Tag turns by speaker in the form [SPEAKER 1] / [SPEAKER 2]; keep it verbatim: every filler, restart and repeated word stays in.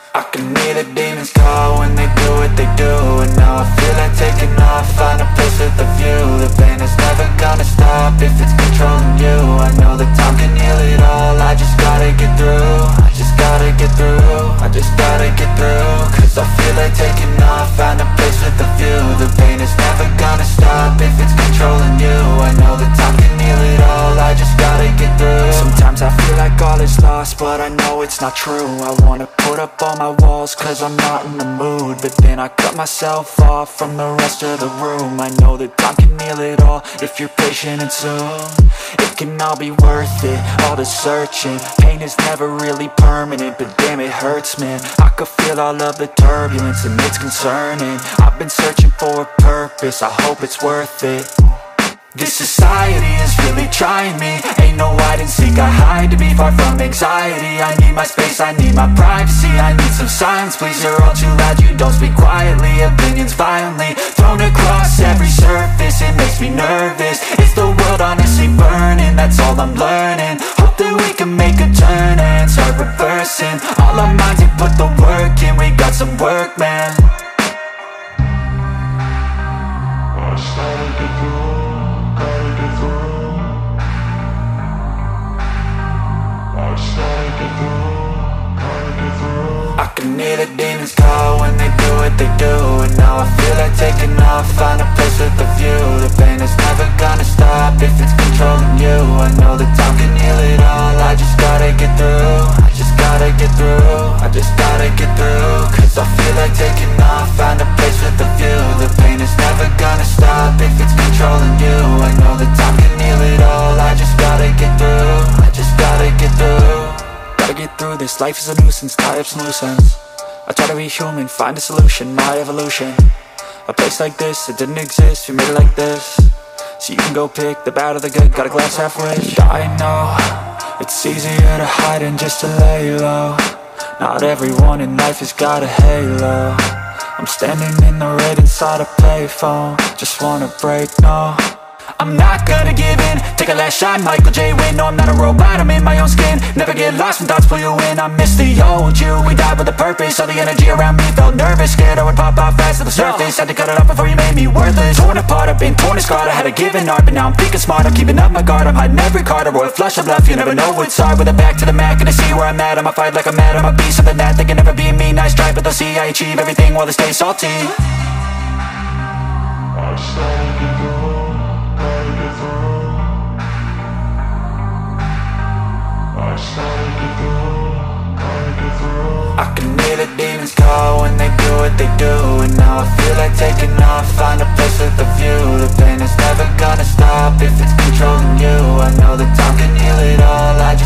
[SPEAKER 1] I can hear the demons call when they do what they do. And now I feel like taking off, find a place with a view. The pain is never gonna stop if it's controlling you. I know that time can heal it all, I just gotta get through. I just gotta get through, I just gotta get through. Cause I feel like taking off, find a place with a view. The pain is never gonna stop if it's controlling you. I know that time can heal it all, I just gotta get through. Sometimes I feel like all is lost, but I know it's not true. I wanna put up all my walls cause I'm not in the mood, but then I cut myself off from the rest of the room. I know that time can heal it all if you're patient and soon it can all be worth it, all the searching. Pain is never really permanent, but damn it hurts, man. I could feel all of the turbulence and it's concerning. I've been searching for a purpose, I hope it's worth it. This society is really trying me. Ain't no hide and seek, I hide to be far from anxiety. I need my space, I need my privacy. I need some silence, please, you're all too loud. You don't speak quietly, opinions violently thrown across every surface. It makes me nervous, it's the world honestly burning. That's all I'm learning, hope that we can make a turn and start reversing. All our minds and put the work in, we got some work, man. I started to do I can hear the demons call when they do what they do. And now I feel like taking off, find a place with a view. The pain is never gonna stop if it's controlling you. I know that time can heal it all, I just gotta get through. I just gotta get through, I just gotta get through. Cause I feel like taking off, find a place with a view. The pain is never gonna stop if it's controlling you. I know that time can heal it all, I just gotta get through. I just gotta get through. Gotta get through this, life is a nuisance, tie up some loose ends. I try to be human, find a solution, my evolution. A place like this, it didn't exist, we made it like this. So you can go pick the bad or the good, got a glass half rich. I know, it's easier to hide than just to lay low. Not everyone in life has got a halo. I'm standing in the red inside a payphone, just wanna break, no. I'm not gonna give in, take a last shot, Michael J. Win. No, I'm not a robot, I'm in my own skin. Never get lost when thoughts pull you in. I miss the old you, we died with a purpose. All the energy around me felt nervous, scared I would pop off fast to the surface. Had to cut it off before you made me worthless. Torn apart, I've been torn and scarred. I had a given art, but now I'm thinking smart. I'm keeping up my guard, I'm hiding every card. A royal flush of left, you never know what's hard. With a back to the mat, gonna see where I'm at. I'ma fight like I'm mad, I'ma be something that they can never be me. Nice try, but they'll see I achieve everything while they stay salty. I started to go. I can hear the demons call when they do what they do. And now I feel like taking off, find a place with a view. The pain is never gonna stop if it's controlling you. I know that time can heal it all, I